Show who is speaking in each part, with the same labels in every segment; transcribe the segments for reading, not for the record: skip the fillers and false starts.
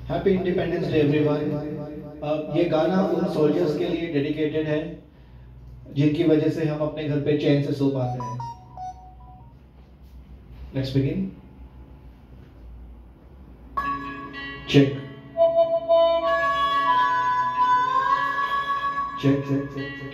Speaker 1: Happy independence day everyone. ये गाना उन सोल्जर्स के लिए डेडिकेटेड है जिनकी वजह से हम अपने घर पे चैन से सो पाते हैं। Let's begin. Check check check check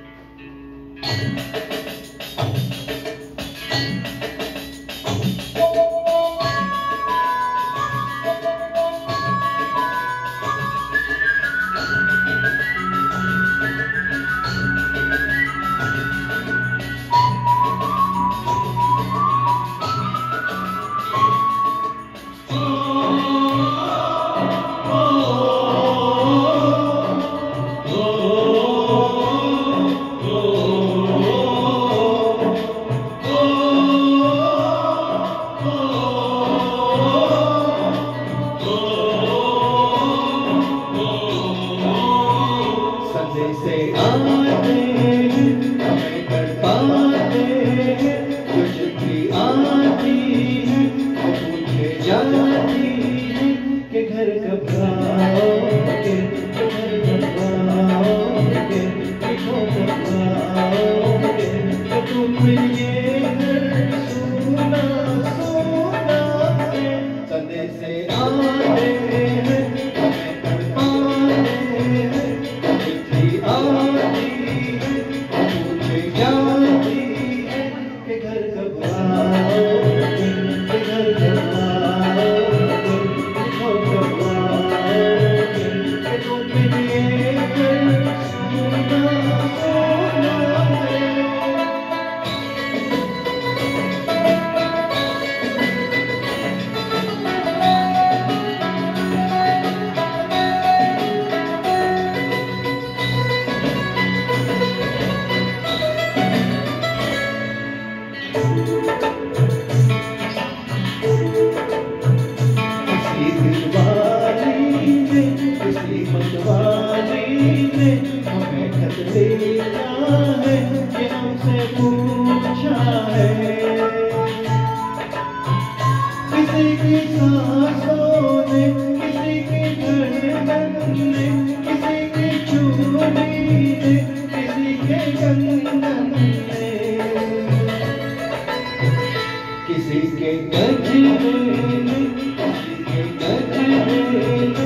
Speaker 1: से आते हमें तड़पाते कुछ भी आती है पूछे जाती है कि घर कब आओगे, घर कब आओगे, कब आओगे, तुम ये घर सुना सुना है। सदे से आते हैं हमें तड़पाते हैं आती है पूछे जाती है कि घर कब आओगे, कि घर कब आओगे, कब आओगे, कि तुम ये घर सुना सुना है। किसी मतवाली ने हमें खत लिखा है, ये हमसे पूछा है। किसी की सांसों ने, किसी की धड़कन ने, किसी की चूड़ी ने, किसी के कंगन ने, किसी के गजरे ने, किसी के गजरे ने,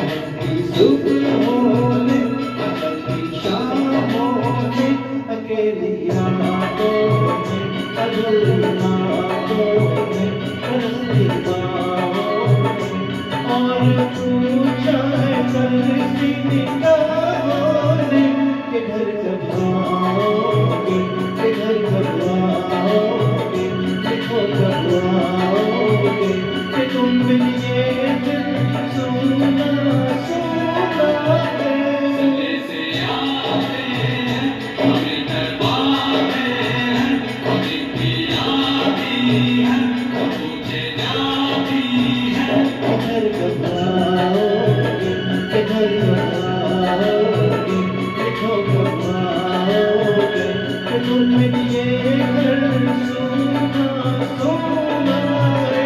Speaker 1: सुबहों में, अगली शामों में, अकेली रातों में, अधूरी रातों में, तरसती बाहों में, और पूछा है तरसती निगाहों ने कि घर कब आओगे, कि घर कब आओगे, देखो कब आओगे, कि तुम बिन ये दिल सुना सुना है। सदे से आते हैं हमें तड़पाते हैं जिंदगी आती है पूछे जाती है घर कब आओगे, घर कब आओगे, देखो कब आओगे, तुम ये घर सुना सुना है।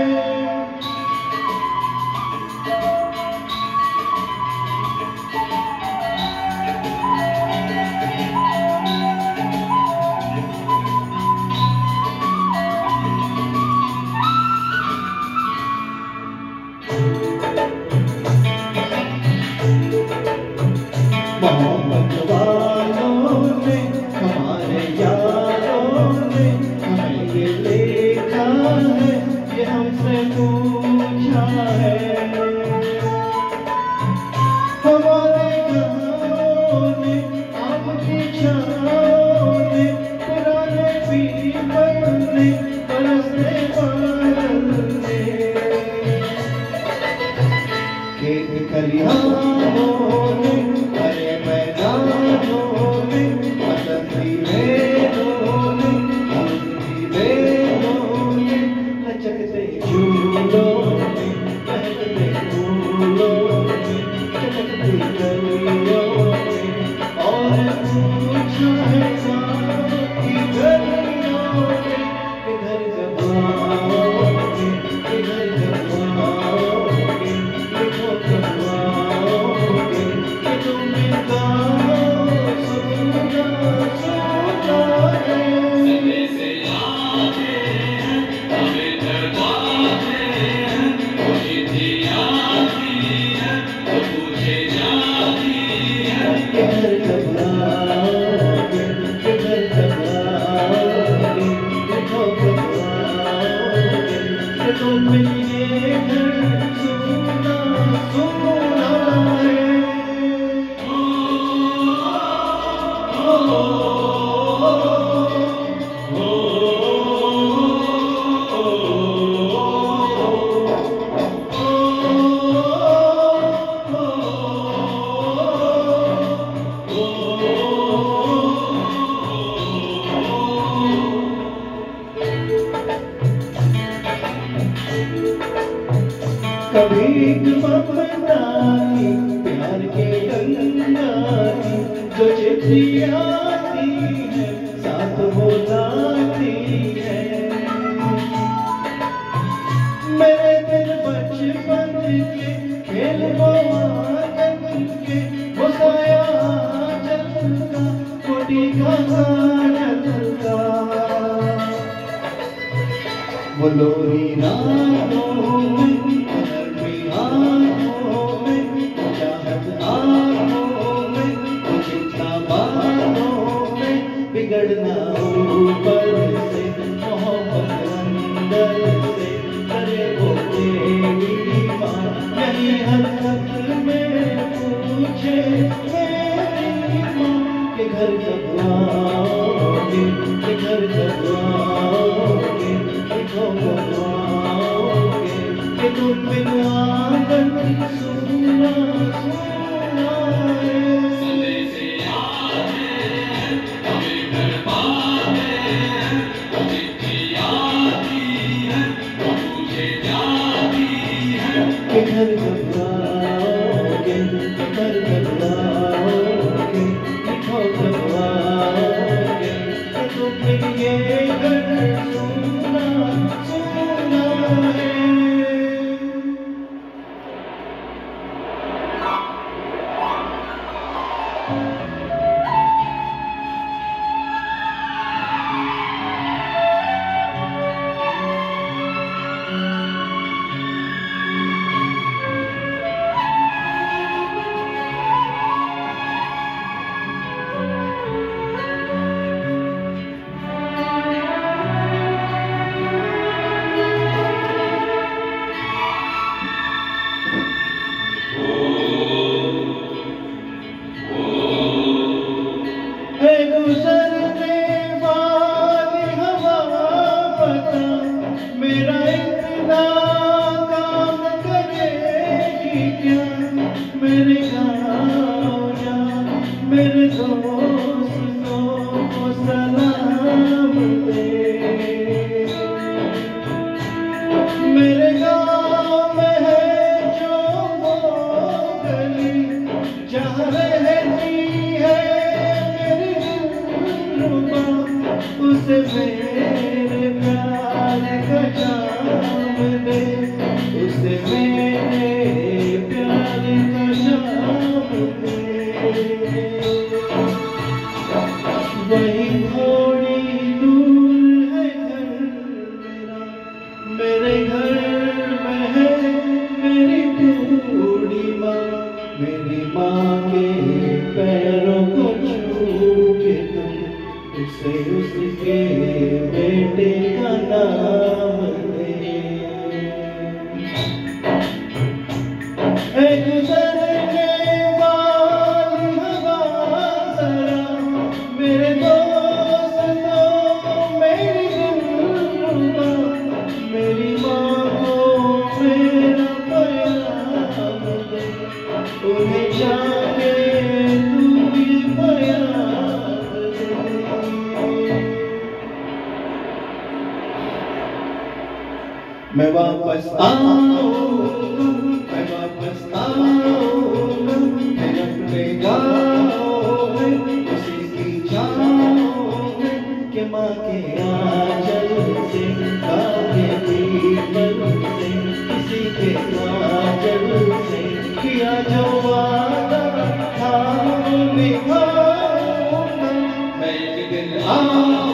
Speaker 1: मोहब्बत वालों ने, हमारे यारों ने हमें ये लिखा है, ये हमसे पूछा है। हमारे घरों ने, आपकी छाओं ने, पुराने पीपल ने, बरसते बादल ने, खेत खलिहानों ने, हरे मैदानों में, बसंती बेलों में, फूलती बेलों में, लचकते झूलों में, बहकते फूलों में, चटकती गलियों में, और पूछा है साथी गलियों में कि घर कब आओगे, कि घर कब आओगे, देखो एक ममता की प्यार के गंगा की जो चिट्ठी आती है साथ हो जाती है। मेरे दिल बचपन के खेल वो आदत के वो साया चलता कोटी का चलता वो लोरी रातों में नरमी आँखों में चाहत आँखों में चिंता बातों में बिगड़ना ऊपर से मोहब्बत अंदर से करे वो तेरी माँ यही हरकत में पूछे मेरी माँ के घर कब आओगे के घर कब आओगे कि तुम बिन आंगन सुना सुना संदेशे आते हैं हमें घर पाते हैं चिट्ठी आती है मुझे जाती है कि घर कब आओगे घर कब आओगे लिखो कब आओगे कि तुम बिन ये घर सुना सुना है। गुजरने वाली हवा पता मेरा इतना काम करेगी क्या मेरे गाँव जा मेरे दोस्तों को सलाम दे। मेरे गाँव में है जो वो गली जहाँ रहती है उसे मेरे प्यार का जाम दे उसे मेरे प्यार का जाम दे। वही थोड़ी दूर है घर मेरा मेरे घर में है मेरी बूढ़ी माँ मेरी माँ के पैरों को छू के तुम उसे उसके बेटे का नाम दे। गुजरने वाली हवा जरा मेरे दोस्तों मेरी गुरुबा मेरी माँ को मेरा प्यार दे उन्हें जाके तू ये प्यार मैं वापस आऊंगा मैं वापस आऊंगा मैं अपने गाँव में उसी की छाँव में कि माँ के आंचल से काके पीपल से किसी के आंचल से किया जो वादा था निभाऊंगा मैं एक दिन आऊंगा